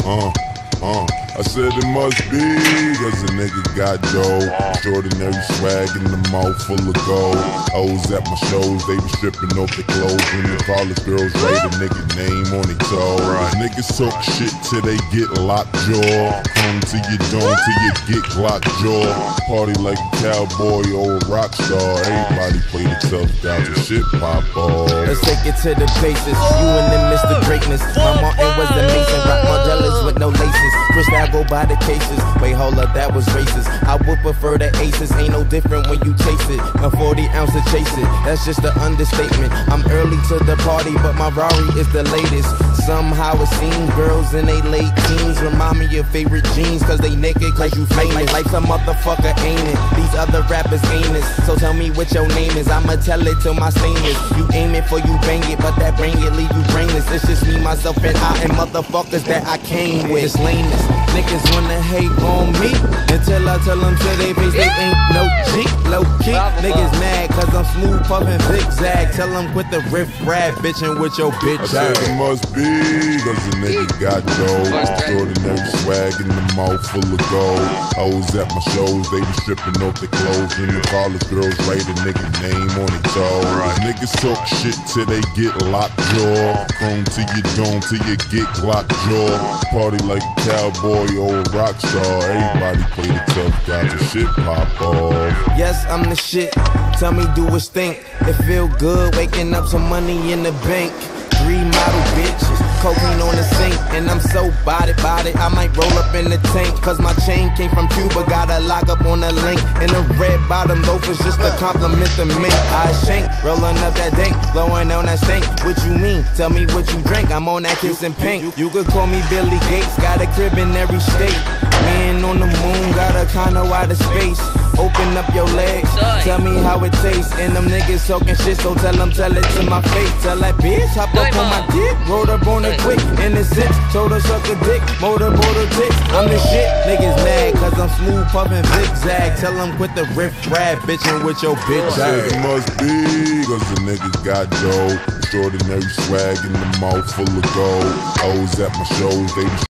I said it must be, cause a nigga got dough. Extraordinary swag in the mouth full of gold. Hoes at my shows, they be stripping off their clothes. When the college girls write a nigga name on their toe. Niggas talk shit till they get locked jaw. Come to your dome till you get locked jaw. Party like a cowboy or a rock star. Everybody play the tough guys and shit pop off. Let's take it to the basis. You and them Mr. Greatness. My Martin was the Mason. Rock Margellas with no laces. Crystal go by the cases. Wait, hold up, that was racist. I would prefer the aces. Ain't no different when you chase it. A 40 ounce to chase it. That's just an understatement. I'm early to the party, but my Rari is the latest. Somehow it seems girls in they late teens remind me of favorite jeans, cause they naked, cause you famous. Like some motherfucker ain't it. These other rappers ain't it. So tell me what your name is. I'ma tell it till my stainless. You aim it for you bang it, but that bang it leave you brainless. It's just me, myself, and I, and motherfuckers that I came with. It's lameness. Niggas wanna hate on me until I tell them to they face they ain't no G, low key. Niggas mad cause I'm smooth puffin' zigzag. Tell them quit the riff rap bitchin' with your bitch. I said it must be, cause a nigga got dough. Extraordinary swag in the mouth full of gold. Hoes at my shows, they be stripping off their clothes. When the college girls write a nigga name on their toe. Niggas talk shit till they get locked jaw. Chrome to your dome till you get locked jaw. Party like a cowboy or a rock star. Everybody play the tough guys and shit pop off. Yes, I'm the shit. Tell me, do it stink? It feel good waking up some money in the bank. 3 model bitches, cocaine on the sink, and I'm so body. I might roll up in the tank, cause my chain came from Cuba. Got a lock up on the link, and the red bottom loafers just to compliment the mink. I shank, rolling up that dank, blowing on that stank. What you mean? Tell me what you drink. I'm on that kiss and pink. You could call me Billy Gates, got a crib in every state. Man on the moon, got a condo out of space. Open up your legs, tell me how it tastes. And them niggas talking shit, so tell it to my face. Tell that bitch, hop up on my dick, rolled up on it quick. In the six, told her suck a dick, motor dick. I'm the shit, niggas mad, cause I'm smooth puffin' zigzag. Tell them quit the riff rap bitchin' with your bitch. I said it must be, cause the niggas got dough. Extraordinary swag in the mouth full of gold. Hoes at my shows, they be